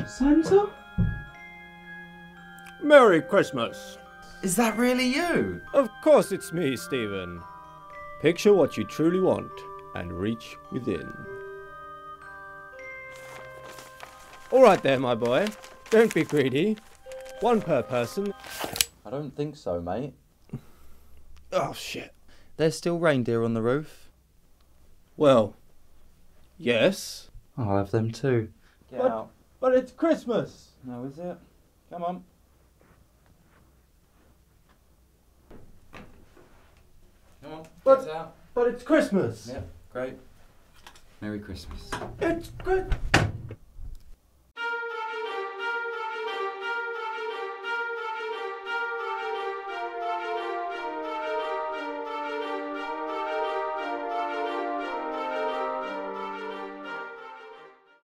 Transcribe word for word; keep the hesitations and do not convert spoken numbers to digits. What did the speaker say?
Santa? Merry Christmas. Is that really you? Of course it's me, Stephen. Picture what you truly want and reach within. Alright there, my boy. Don't be greedy. One per person. I don't think so, mate. Oh, shit. There's still reindeer on the roof. Well, yes. I'll have them too. Get but, out. But it's Christmas. No, is it? Come on. Come on, But- get out. But it's Christmas. Yep, great. Merry Christmas. It's good.